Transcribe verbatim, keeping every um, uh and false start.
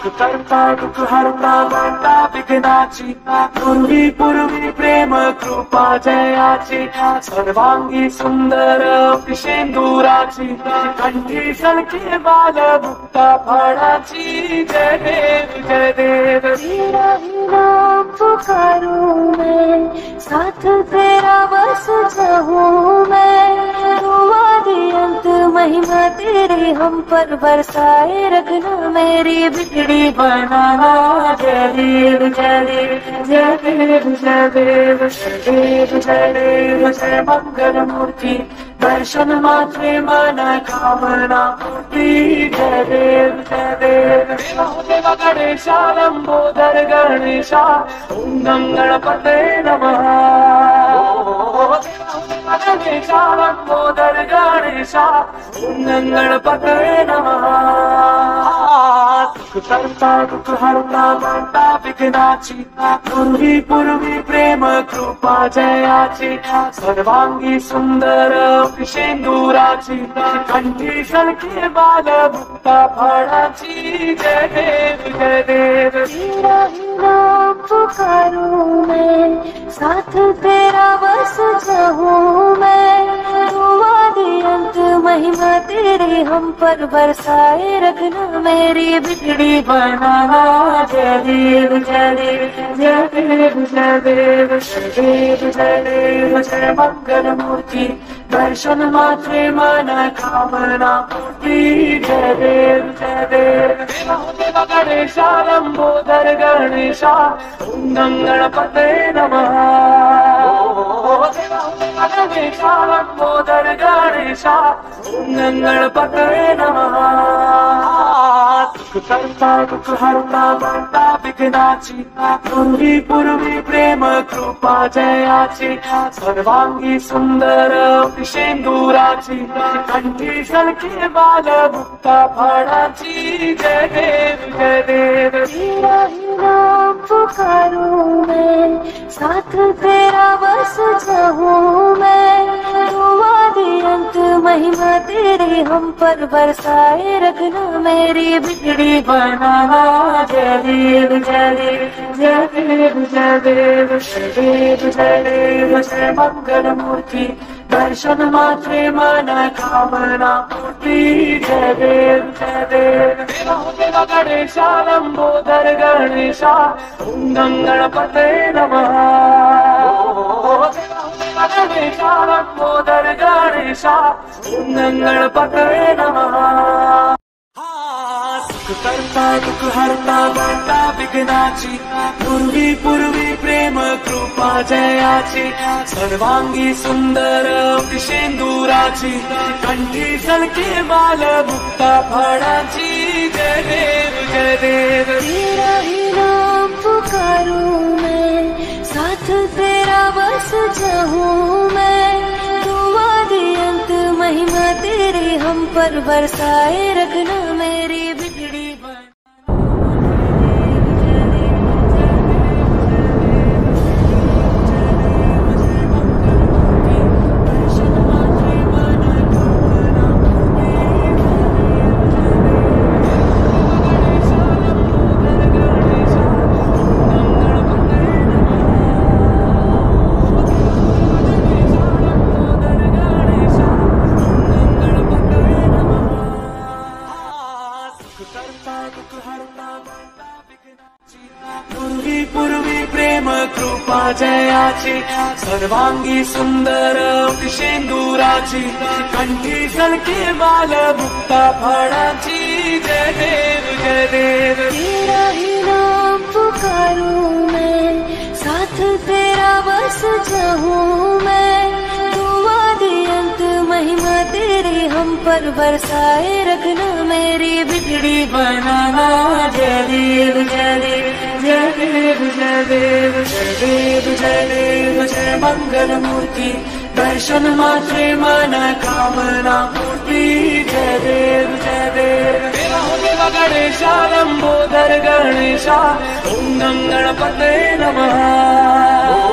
करता दुख हरता वार्ता विघ्नाची पूर्वी पूर्वी प्रेम कृपा जयाची सर्वांगी सुंदर पिशेंदुराची कंठी सलके बाल मुक्ता फळाची जय देव जय देव तेरा ही नाम पुकारूं मैं, साथ तेरा बस चाहूं मैं। तू आदि अंत महिमा तेरी हम पर बरसाए रखना, मेरी बिगड़ी बनाना। जय देव जय देव जय देव जय देव जय देव जय देव जय मंगल मूर्ति, दर्शन मात्रे मन कामना पूर्ति। जय देव जय देव देव गणेशा लंबोदर गणेशा ओम गणपते नमः। गणेशा लंबोदर गणेशा ओम गणपते नमः। दुख करता दुख हरता वार्ता विघ्नाची पूर्वी पूर्वी प्रेम कृपा जयाची सर्वांगी सुंदर पिशेंदुराची कंठी सलके बाल मुक्ता फळाची। जय देव जय देव तेरा ही नाम पुकारूं मैं, साथ तेरा बस चाहूं मैं। तू आदि अंत महिमा तेरी हम पर बरसाए रखना, मेरी बिगड़ी बनाना। जय देव जय देव जय देव जय देव जय देव जय देव जय मंगल मूर्ति, दर्शन मात्रे मन कामना पूर्ति। जय देव जय देव देव गणेशा लंबोदर गणेशा ओम गणपते नमः। गणेशा लंबोदर गणेशा ओम गणपते नमः। दुख करता दुख हरता वार्ता विघ्नाची पूर्वी पूर्वी प्रेम कृपा जयाची सर्वांगी सुंदर पिशेंदुराची कंठी सलके बाल मुक्ता फळाची। जय देव जय देव तेरा ही नाम पुकारूं मैं, साथ तेरा बस चाहूं मैं। तू आदि अंत महिमा तेरी हम पर बरसाए रखना, मेरी बिगड़ी बनाना। जय देव जय देव जय देव जय देव जय देव जय देव जय मंगल मूर्ति, दर्शन मात्रे मन कामना पूर्ति। जय देव जय देव देव गणेशा लंबोदर गणेशा ओम गणपते नमः। गणेशा लंबोदर गणेशा ओम गणपते नमः। दुख करता दुख हरता वार्ता विघ्नाची पूर्वी पूर्वी प्रेम कृपा जयाची सर्वांगी सुंदर पिशेंदुराची कंठी सलके बाल मुक्ता फळाची। जय देव जय देव तेरा ही नाम पुकारूं मैं, साथ तेरा बस चाहूं मैं। तू आदि अंत महिमा तेरी हम पर बरसाए रखना, मेरी बिगड़ी पूर्वी पूर्वी प्रेम कृपा जयाची सर्वांगी सुंदर पिशेंदुराची कंठी सलके बाल मुक्ता फळाची। जय देव जय देव तेरा ही नाम पुकारूं मैं, साथ तेरा बस चाहूं मैं। तू आदि अंत महिमा तेरी हम पर बरसाए रखना, मेरी बिगड़ी बनाना। जय देव जय देव जय देव जय देव जय देव जय देव जय मंगल मूर्ति, दर्शन मात्रे मन कामना पूर्ति। जय देव जय देव देव गणेशा लंबोदर गणेशा ओम गणपते नमः।